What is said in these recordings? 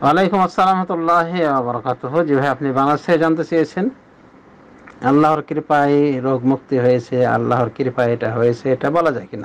ওয়ালাইকুম আসসালাম রাহমাতুল্লাহি ওয়া বারাকাতুহু। জি ভাই, আপনি বাংলাদেশ থেকে জানতে চেয়েছেন আল্লাহর কৃপায় রোগ মুক্তি হয়েছে, আল্লাহর কৃপায় এটা হয়েছে, এটা বলা যায় কিনা।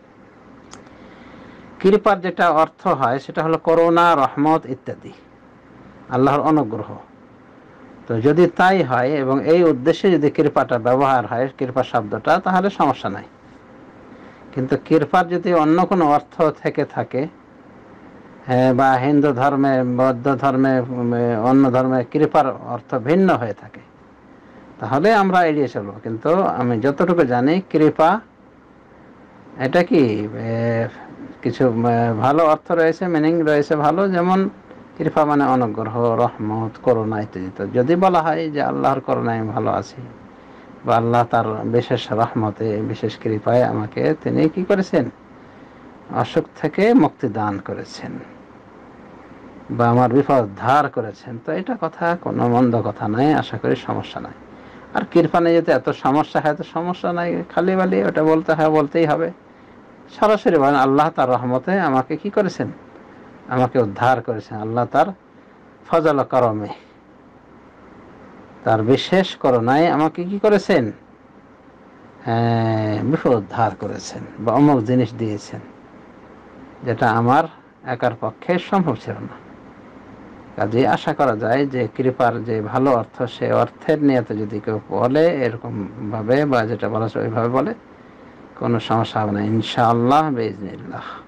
কৃপার যেটা অর্থ হয় সেটা হলো করুণা, রহমত ইত্যাদি, আল্লাহর অনুগ্রহ। তো যদি তাই হয় এবং এই উদ্দেশ্যে যদি কৃপাটা ব্যবহার হয়, কৃপা শব্দটা, তাহলে সমস্যা নাই। কিন্তু কৃপার যদি অন্য কোনো অর্থ থেকে থাকে, হ্যাঁ, বা হিন্দু ধর্মে, বৌদ্ধ ধর্মে, অন্য ধর্মে কৃপার অর্থ ভিন্ন হয়ে থাকে, তাহলে আমরা এড়িয়ে চলবো। কিন্তু আমি যতটুকু জানি কৃপা এটা কি কিছু ভালো অর্থ রয়েছে, মিনিং রয়েছে ভালো, যেমন কৃপা মানে অনুগ্রহ, রহমত, করুণা ইত্যাদি। তো যদি বলা হয় যে আল্লাহর করুণায় আমি ভালো আছি, বা আল্লাহ তার বিশেষ রহমতে, বিশেষ কৃপায় আমাকে তিনি কি করেছেন, অসুখ থেকে মুক্তি দান করেছেন, বা আমার বিপদ ধার করেছেন, তো এটা কথা কোনো মন্দ কথা নয়, আশা করি সমস্যা নাই। আর কৃপা নিয়ে যদি এত সমস্যা হয়, তো সমস্যা নাই, খালি বালি ওটা বলতে হয়, বলতেই হবে। সরাসরি বলেন আল্লাহ তার রহমতে আমাকে কি করেছেন, আমাকে উদ্ধার করেছেন। আল্লাহ তার ফজল করমে, তার বিশেষ করুণায় আমাকে কি করেছেন, বিপদ উদ্ধার করেছেন, বা অমুক জিনিস দিয়েছেন যেটা আমার একার পক্ষে সম্ভব ছিল না। কাজে আশা করা যায় যে কৃপার যে ভালো অর্থ, সে অর্থের নিয়তে যদি কেউ বলে এরকম ভাবে, বা যেটা বলা ওইভাবে বলে, কোনো সমস্যা হবে না ইনশাআল্লাহ, বিইজনিল্লাহ।